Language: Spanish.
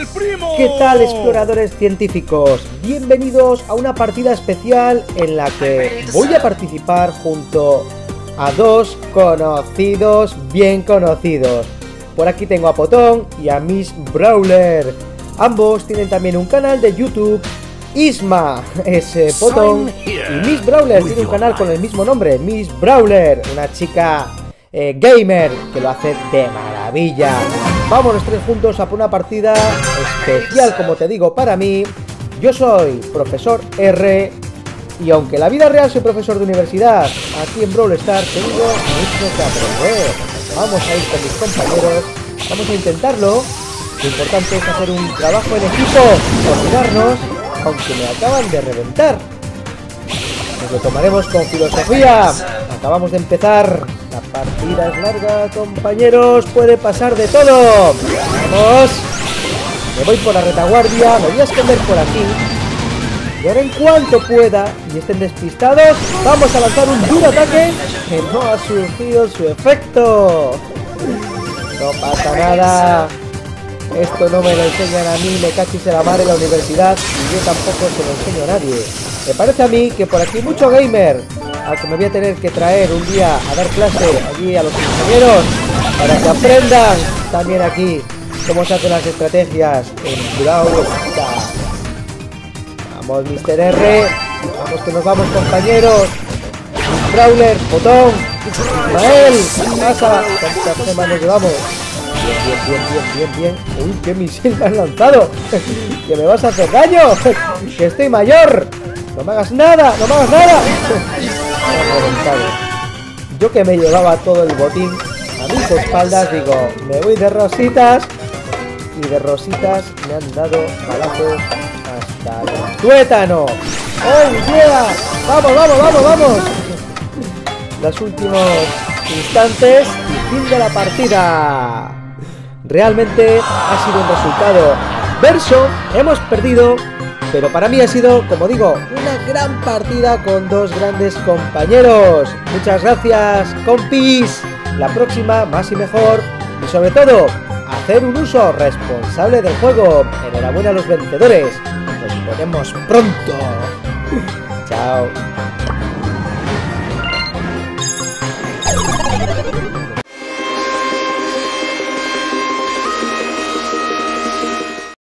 el primo! ¿Qué tal, exploradores científicos? Bienvenidos a una partida especial en la que voy a participar junto a dos conocidos, bien conocidos. Por aquí tengo a Potón y a Miss Brawler. Ambos tienen también un canal de YouTube. Isma es Potón y Miss Brawler tiene un canal con el mismo nombre, Miss Brawler, una chica gamer que lo hace de maravilla. Vamos los tres juntos a por una partida especial, como te digo, para mí. Yo soy Profesor R y aunque en la vida real soy profesor de universidad, aquí en Brawl Stars tengo mucho que aprender. Vamos a ir con mis compañeros, vamos a intentarlo. Lo importante es hacer un trabajo en equipo, coordinarnos, aunque me acaban de reventar. Nos lo tomaremos con filosofía. Acabamos de empezar. La partida es larga, compañeros. Puede pasar de todo. Vamos. Me voy por la retaguardia. Me voy a esconder por aquí. Y ahora en cuanto pueda y estén despistados, vamos a lanzar un duro ataque que no ha surgido su efecto. No pasa nada. Esto no me lo enseñan a mí, me cachis en la mar en la universidad y yo tampoco se lo enseño a nadie. Me parece a mí que por aquí mucho gamer al que me voy a tener que traer un día a dar clase allí a los compañeros para que aprendan también aquí cómo se hacen las estrategias en Brawl Stars. Vamos, Mr. R, vamos que nos vamos, compañeros. Brawler, Potón, Ismael, ¿qué pasa? ¿Cuántas semanas llevamos? Bien. Uy, qué misil me has lanzado. Que me vas a hacer daño. Que estoy mayor. No me hagas nada, no me hagas nada. Yo que me llevaba todo el botín a mis espaldas, digo, me voy de rositas. Y de rositas me han dado balazos hasta el tuétano. ¡Oh, yeah! ¡Vamos! Los últimos instantes y fin de la partida. Realmente ha sido un resultado adverso, hemos perdido, pero para mí ha sido, como digo, una gran partida con dos grandes compañeros. Muchas gracias, compis. La próxima, más y mejor, y sobre todo, hacer un uso responsable del juego. Enhorabuena a los vencedores. Nos vemos pronto. Chao.